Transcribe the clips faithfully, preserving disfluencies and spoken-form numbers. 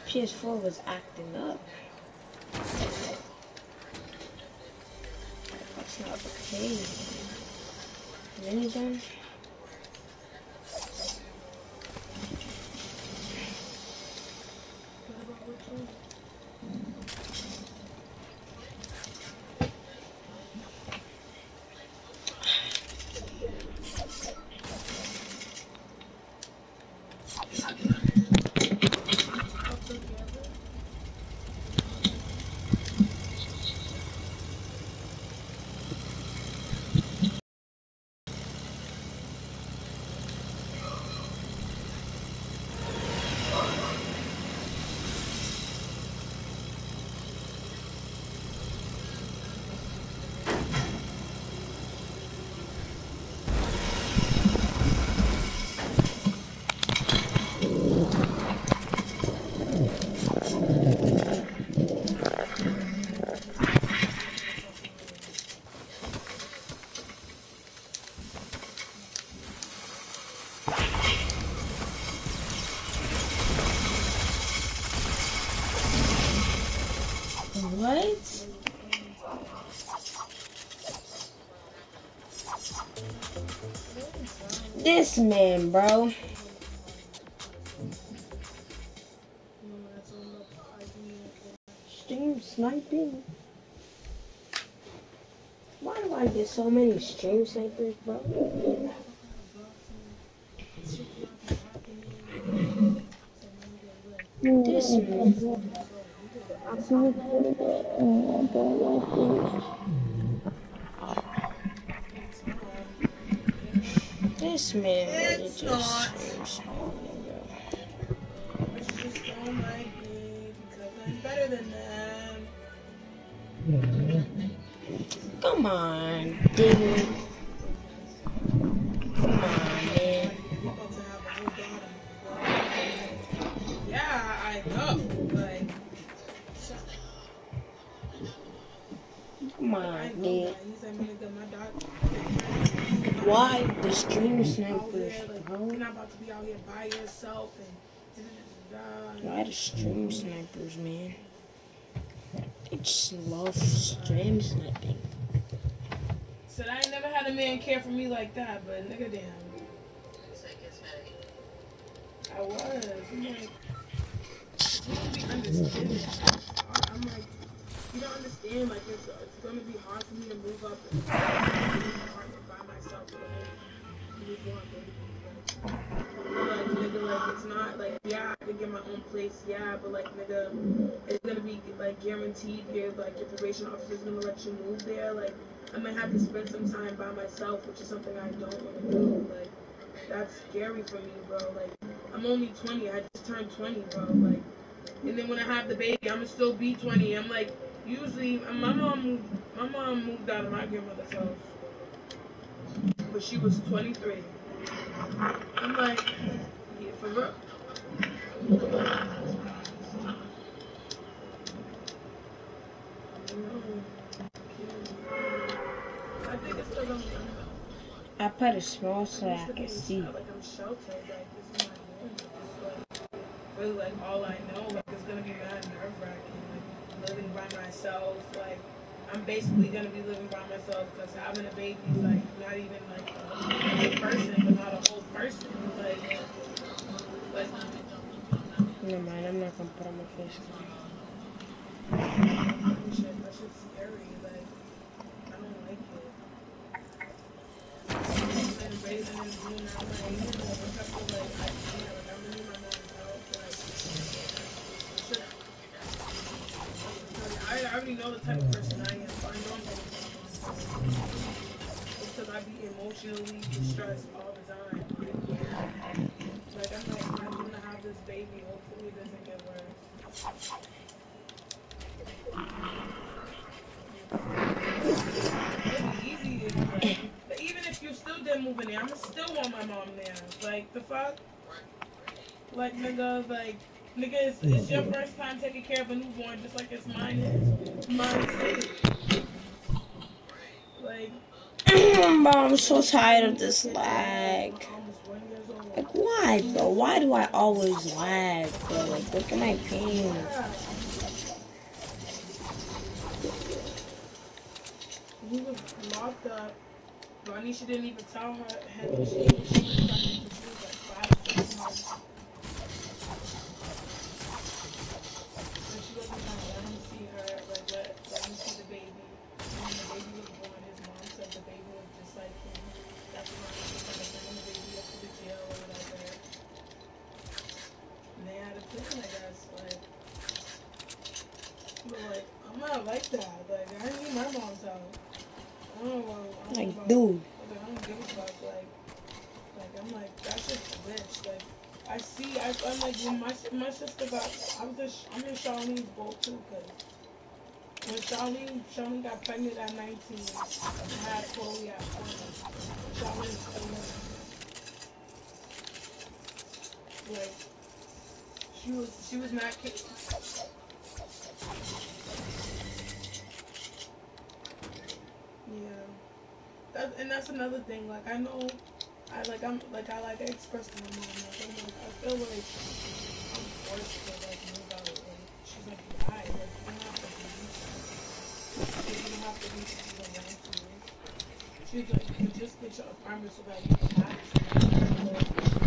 P S four was acting up. That's not okay. Mini gun? What? This man, bro. Stream sniping. Why do I get so many stream snipers, bro? This man. This man really just stream sniping, bro. But you just don't like me because I'm better than them. Come on, dude. Come on, man. Yeah, I know. Like, come on, I know dude. that. He's like, man, my dog. Why the stream Out snipers, here, like, bro? you're not about to be out here by yourself and. Why the stream snipers, man? They just love stream sniping. Said I ain't never had a man care for me like that, but nigga damn. I was. I'm like, you don't be understanding. I'm like, you don't understand, like, it's, it's gonna be hard for me to move up and apartment by myself for the whole move on, baby. Like, nigga, like, it's not, like, yeah, I can get my own place, yeah, but, like, nigga, it's gonna be, like, guaranteed here, like, your probation officer's gonna let you move there, like, I might have to spend some time by myself, which is something I don't want to do, like, that's scary for me, bro, like, I'm only twenty, I just turned twenty, bro, like, and then when I have the baby, I'm gonna still be twenty, I'm like, usually, my mom moved, my mom moved out of my grandmother's house, but she was twenty-three. I'm like, yeah, for real. I think it's because I'm, I put a small so I can see. like I'm sheltered, like this is my home. It's like, really like all I know, like it's gonna be mad nerve wracking, like living by myself, like I'm basically gonna be living by myself because having a baby is like not even like a whole person, but not a whole person, like, like. Never mind, I'm not gonna put on my face cam. Shit, that shit's scary, like, I don't like it. And raising and doing that, like, you know, like, I feel like I can't, like, I'm gonna need my mom's help, like, shit. I already know the type of person I am, so I know I'm gonna need my mom's help. It's because I be emotionally distressed all the time. Like, I'm like, I'm gonna have this baby, hopefully it doesn't get worse. It's easy, like, but even if you still did move in there, I'ma still want my mom there. Like, the fuck? Like, nigga, like, nigga, it's, it's your first time taking care of a newborn just like it's mine is. Mine too. Like, Mom, I'm so tired of this lag. almost one years old. Like, why, bro? Why do I always lag, bro? Like, look at my ping. He was locked up. Vanisha didn't even tell her him she, she was pregnant until she was like five, six months. And she wasn't trying to let him see her, like let, let him see the baby. And when the baby was born, his mom said the baby was just like him. That's when Vanisha was trying to bring the baby up to the jail or whatever. And they had a plan, I guess. Like, but like, I'm not like that. Like, I need my mom's house. I don't know. I don't Like, know about, dude. like, I don't give a fuck. Like, like I'm like that's just rich. Like, I see. I, I'm like when my my sister got. I was just. I'm in Charlene's boat too, cause when Charlene Charlene got pregnant at nineteen and had Chloe at twenty, Charlene is still living. Like, she was she was not kidding. Yeah. That, and that's another thing. Like, I know. I like I'm like I like I expressed to my mom. Like, I'm like I feel like I'm forced to like move out. Like, she's like, why? Like, you don't have to leave. Like, you don't have to leave if you don't want to. She's like, you could just get your apartment so that you don't have to. Like,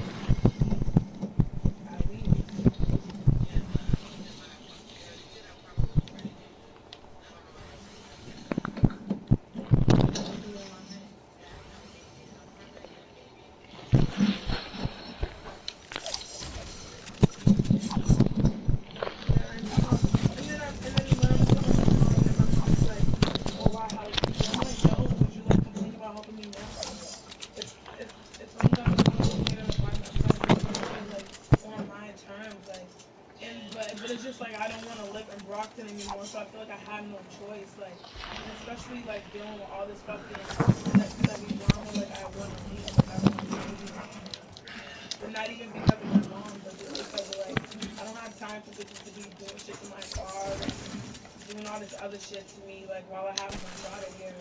at least. Yeah. Yeah, I know. And then I'm, and then when I'm telling my mom, and my mom's like, "Oh, why help you?" I'm like, "No, would you like complain about helping me now? If if if I'm gonna if I'm gonna get an apartment, I'm gonna get one shit like on my terms, like." And but but it's just like I don't want to live in Brockton anymore, so I feel like I have no choice, like, and especially like dealing with all this fucking sex heavy drama, like I want to leave, like I want to leave. And not even because of my mom, but just because of like I don't have time for bitches to be doing shit to my car, like doing all this other shit to me, like while I have my daughter here.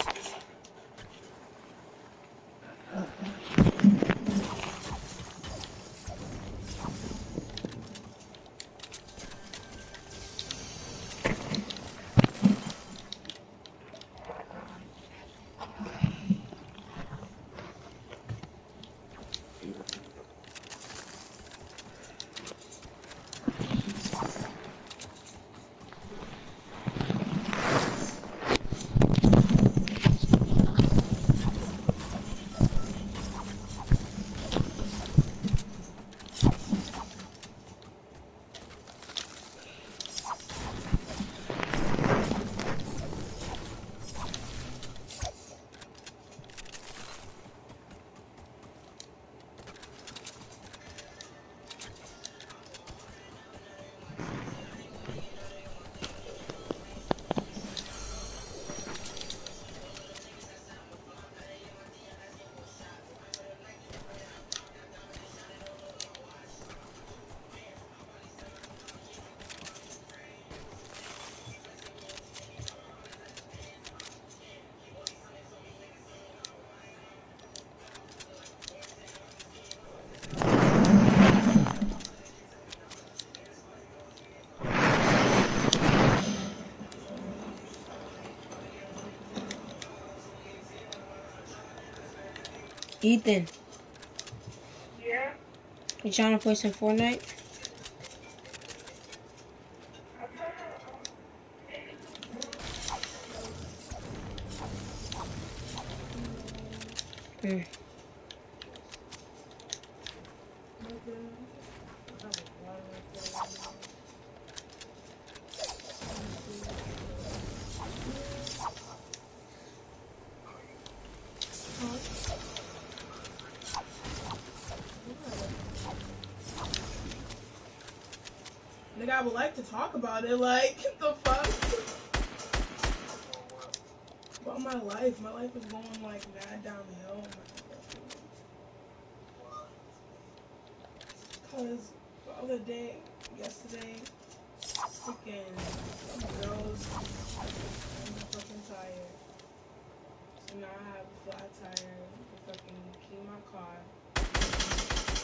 Ethan, Yeah. you trying to play some Fortnite? Hmm. Nigga, I would like to talk about it. Like, the fuck? About my life. My life is going, like, mad downhill. Because the other day, yesterday, freaking some girls, I'm fucking tired. So now I have a flat tire to fucking key my car.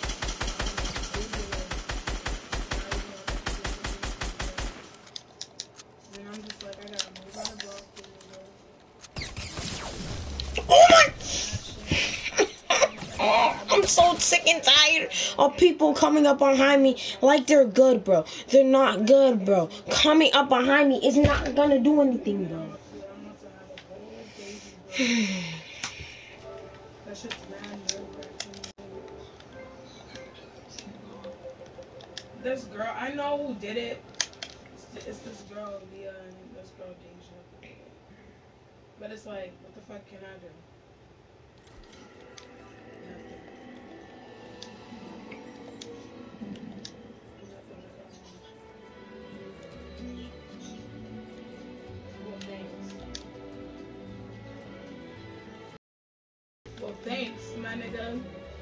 sick and tired of people coming up behind me like they're good, bro. They're not good, bro. Coming up behind me is not gonna do anything, bro. That shit's mad This girl, I know who did it. It's, it's this girl, Leah, and this girl, Deja. But it's like, what the fuck can I do? Well, thanks. Well, thanks, my nigga.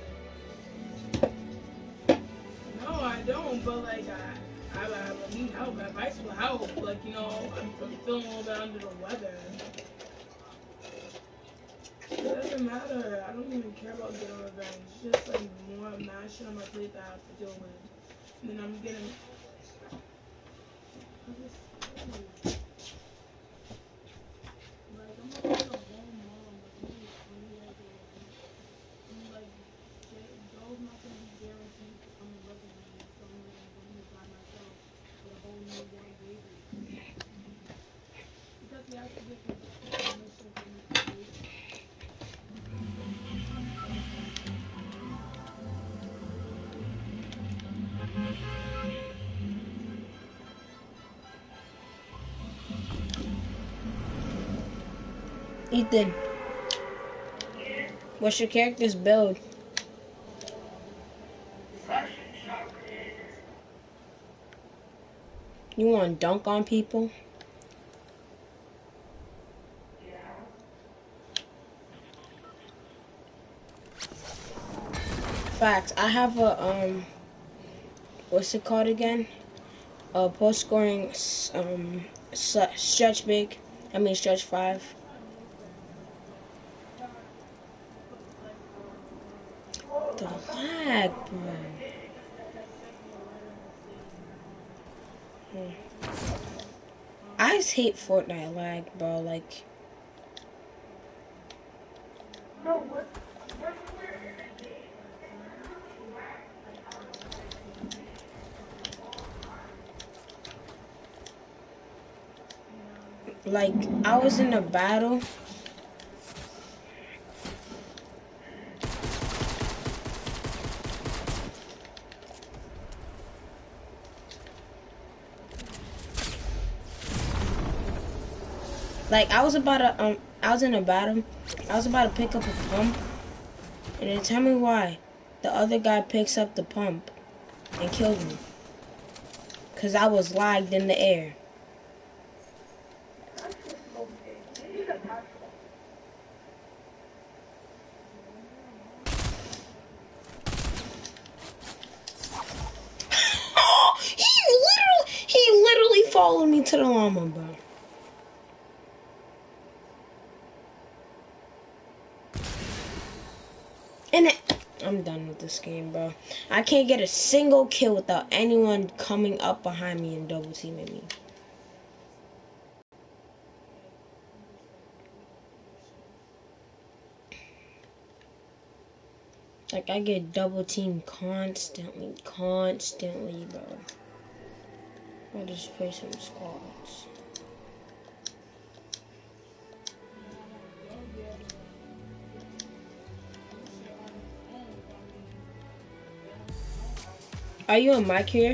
No, I don't, but like, I, I, I need help. Advice will help. Like, you know, I'm, I'm feeling a little bit under the weather. It doesn't matter. I don't even care about getting revenge. It's just like more mad shit on my plate that I have to deal with. And then I'm getting. Like, I'm not like a whole mom. Like, I'm really funny like it. I'm like, Joe's not gonna be guaranteed to come and look at me. So I'm like, I'm going to by myself with a whole newborn baby. Because he has to get his permission for me to do it. Ethan, what's your character's build? You want to dunk on people? Facts. I have a um, what's it called again? A post scoring um stretch big. I mean stretch five. The lag, bro. Hmm. I just hate Fortnite lag, bro. Like. Like, I was in a battle. Like, I was about to, um, I was in a battle. I was about to pick up a pump. And then tell me why the other guy picks up the pump and kills me. Because I was lagged in the air. he literally, he literally followed me to the llama, bro. And it, I'm done with this game, bro. I can't get a single kill without anyone coming up behind me and double teaming me. Like, I get double teamed constantly, constantly, bro. I'll just play some squads. Are you on mic here?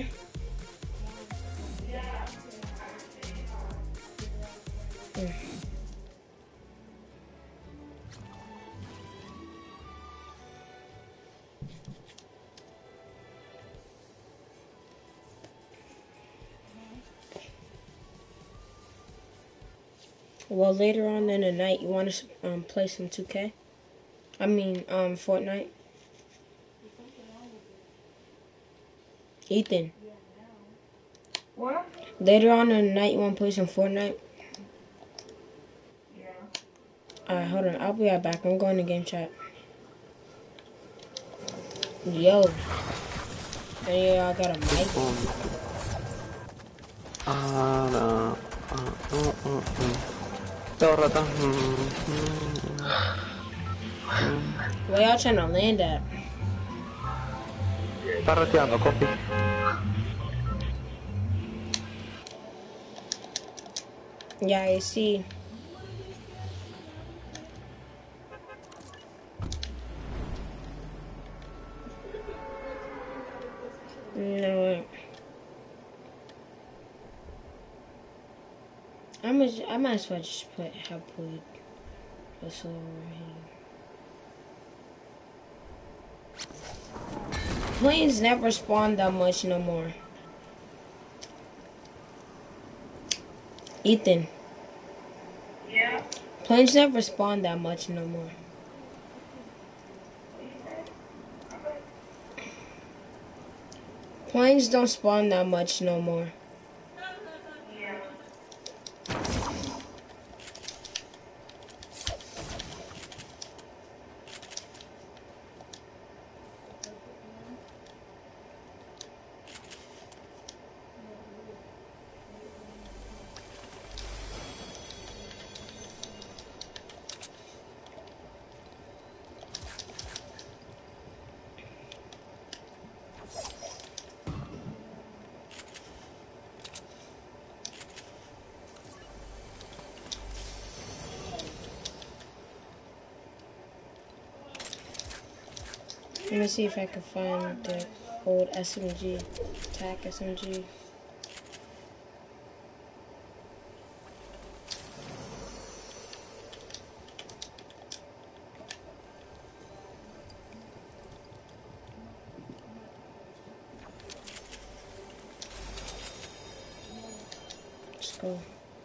Mm. Well, later on in the night, you want to um, play some two K? I mean, um, Fortnite? Ethan. What? Later on in the night, you want to play some Fortnite? Yeah. Alright, hold on. I'll be right back. I'm going to game chat. Yo. Hey, y'all got a mic? Ah, no. Ah, mm, mm, mm. Dorota. Mm, mm, mm. Where y'all trying to land at? Paratiano, copy. Yeah, I see. No, I'm a, I might as well just put have put a soul over here. Planes never spawn that much no more. Ethan. Yeah. Planes never spawn that much no more. Planes don't spawn that much no more. Yeah. Let me see if I can find the old S M G, attack S M G. Let's go.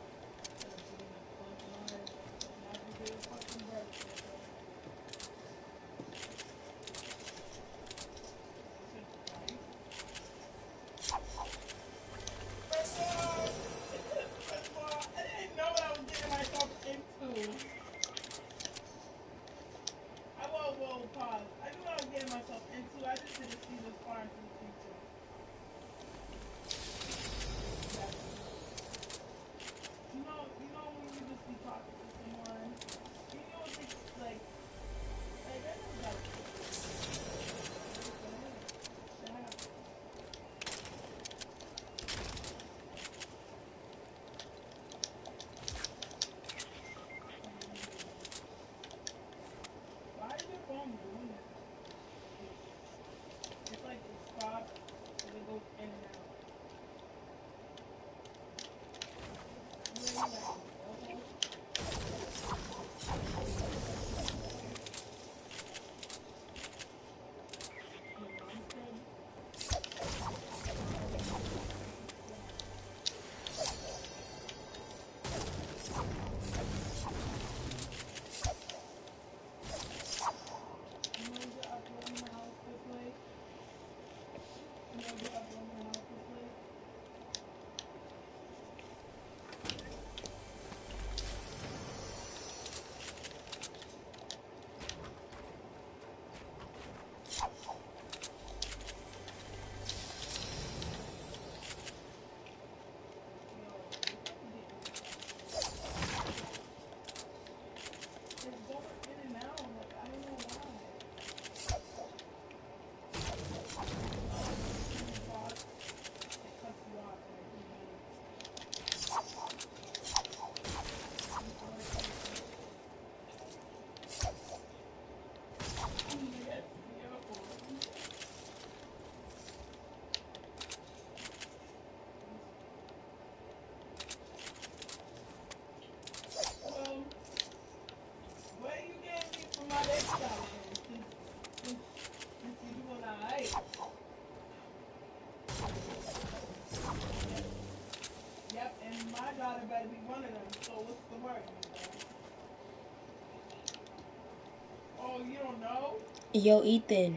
Yo, Ethan.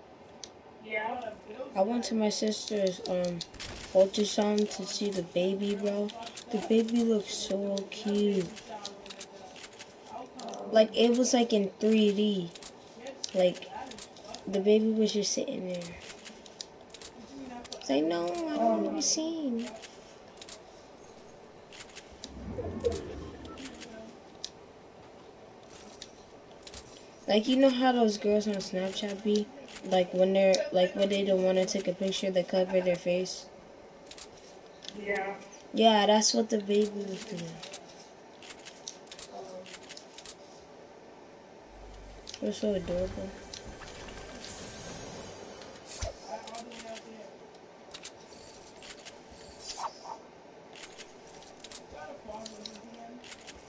Yeah. I went to my sister's um ultrasound to see the baby, bro. The baby looks so cute. Like it was like in three D. Like the baby was just sitting there. It's like, no, I don't want to be seen. Like, you know how those girls on Snapchat be? Like when they're like when they don't want to take a picture, they cover their face. Yeah. Yeah, that's what the baby was doing. It was so adorable. All the way out there. Got a problem with his hand.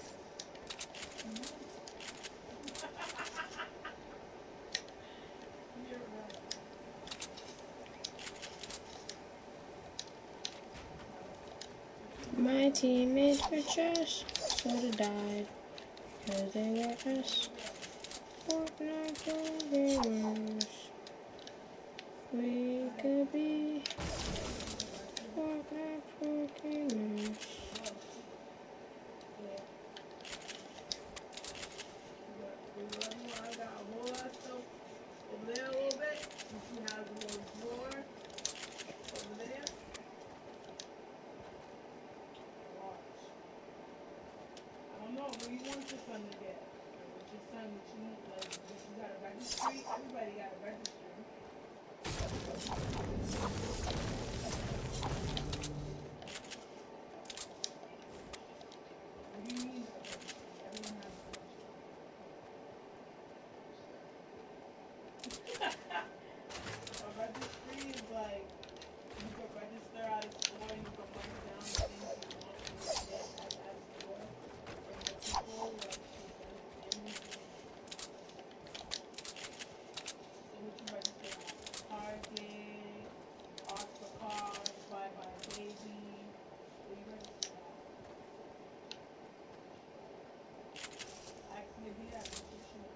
You're right. My teammates were trash, so they died. Cause they were us. Fortnite programmers. We could be Fortnite programmers. I got a whole lot of stuff over there a little bit. And she has a little drawer over there. Watch. I don't know what do you want your son to get. What's your son that you need? Like, you got a registry? Everybody got a registry. What do you mean a registry? Everyone has a registry. A registry is like you can register at a store and you can write down the things you want to get at that store from the people like presented in the store. So what you register at? Target, Arts for Cars, Buy Buy Baby. What you register at? Ask me if that's what you should.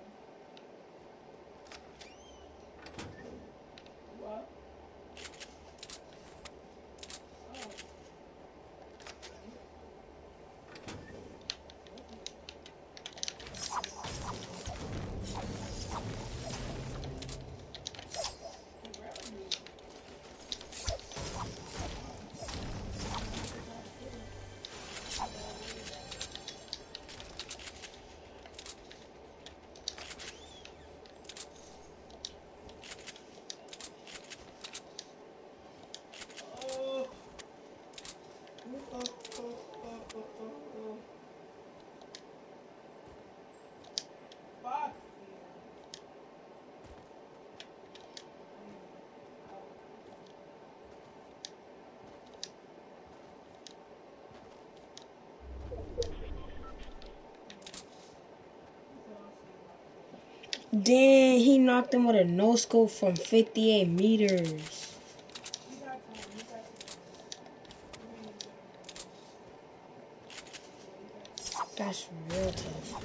What? Oh. Oh. Oh, oh, oh, oh, oh, oh. Fuck. Damn, he knocked him with a no scope from fifty-eight meters. You got time. You got time. That's real tough.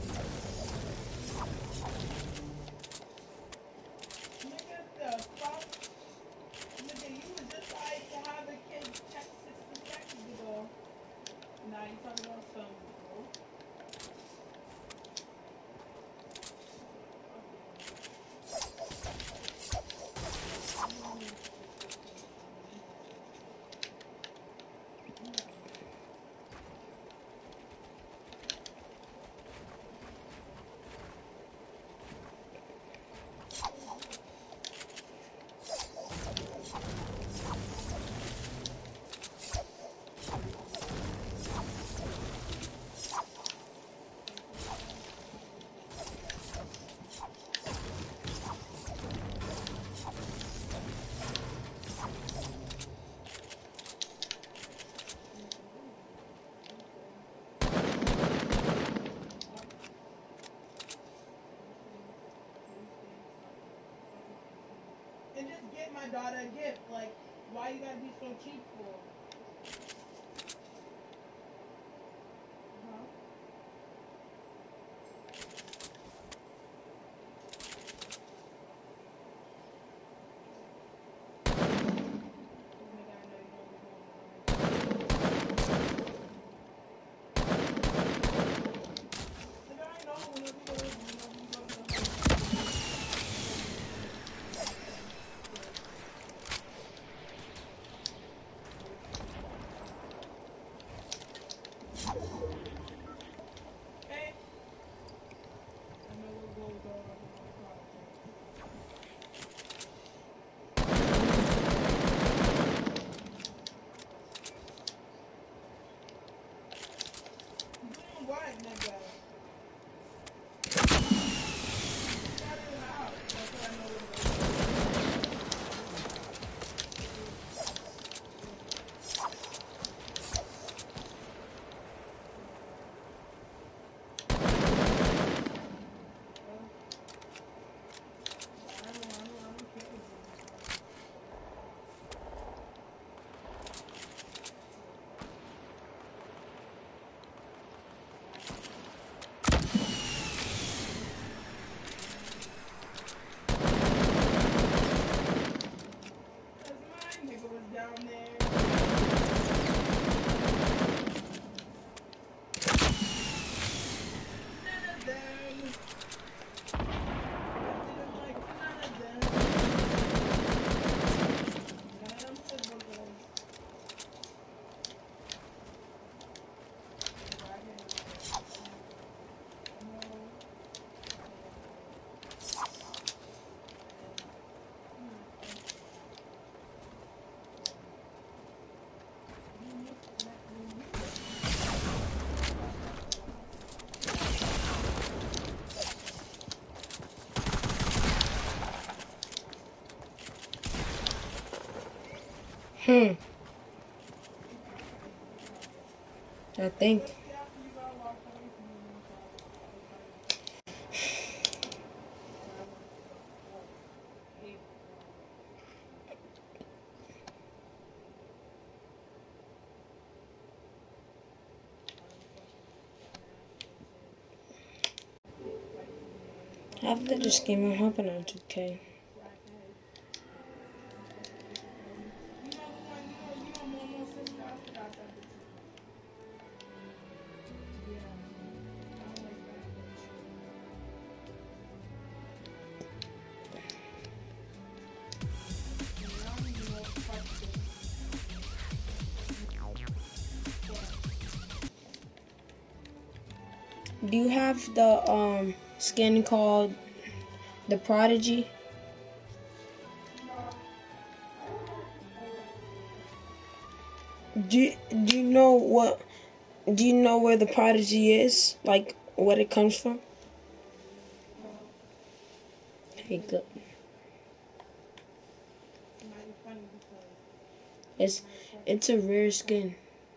Nigga, the fuck? Nigga, you was just like to have a kid check sixty seconds ago. Now you talking about some bro. Hmm. I think. After this game, I'm hopping on two K. You know the one, you know, you know Momo's sister. I think I sent it to you. Yeah. I don't like that bitch. And I don't even know what the fuck it is. Do you have the um skin called the Prodigy? Do you, do you know what? Do you know where the Prodigy is? Like what it comes from? Hey, good. It might be funny because It's it's a rare skin.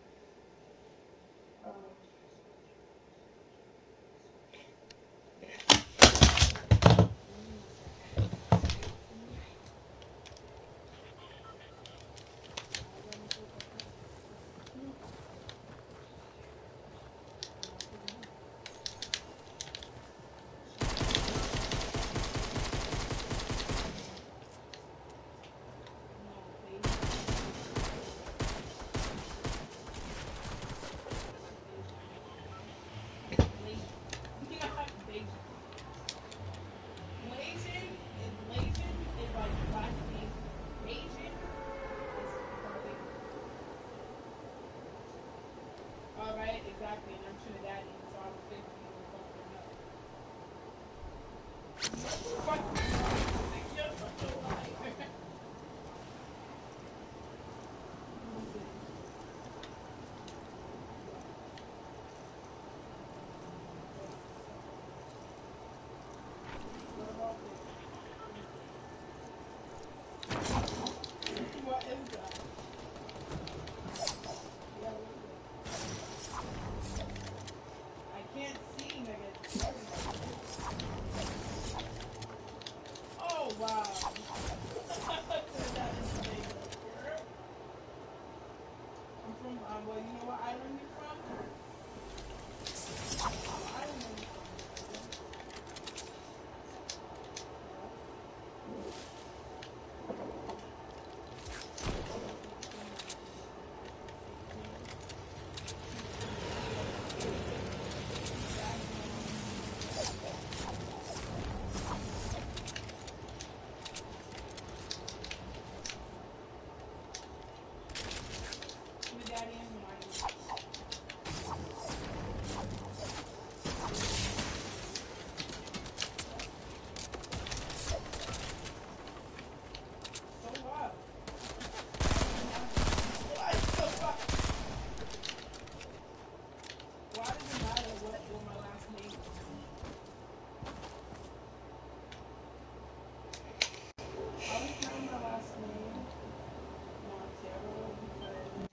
Blasian is Blasian is like black and Asian. Asian is Caucasian. All right, exactly. And I'm Trinidadian, so I was figuring you would fucking know. What the fuck? You're such a liar. Let me see. What about this? What is that? Yeah, what is it? I can't see, nigga. It's blurry. Oh, wow. That is big. I'm from, um, well, you know what island you're from? I'm Islander.